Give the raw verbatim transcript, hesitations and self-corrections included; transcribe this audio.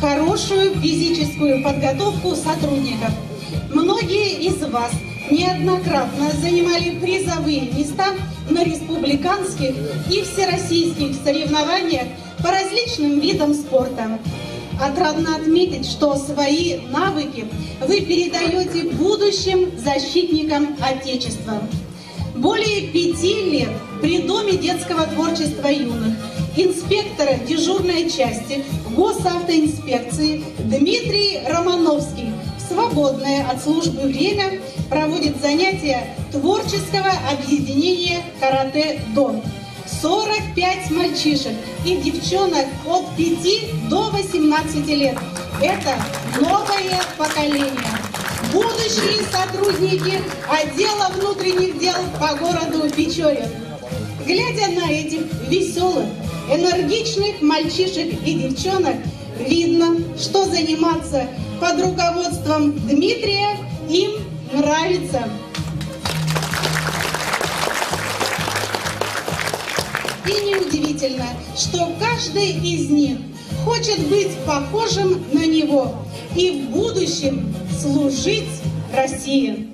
хорошую физическую подготовку сотрудников. Многие из вас неоднократно занимали призовые места на республиканских и всероссийских соревнованиях по различным видам спорта. Отрадно отметить, что свои навыки вы передаете будущим защитникам Отечества. Более пяти лет при Доме детского творчества юных инспектора дежурной части Госавтоинспекции Дмитрий Романовский в свободное от службы время проводит занятия творческого объединения «Каратэ-Дон». сорок пять мальчишек и девчонок от пяти до восемнадцати лет. Это новое поколение. Будущие сотрудники отдела внутренних дел по городу Печорин. Глядя на этих веселых, энергичных мальчишек и девчонок, видно, что заниматься под руководством Дмитрия им нравится. И неудивительно, что каждый из них хочет быть похожим на него и в будущем служить России.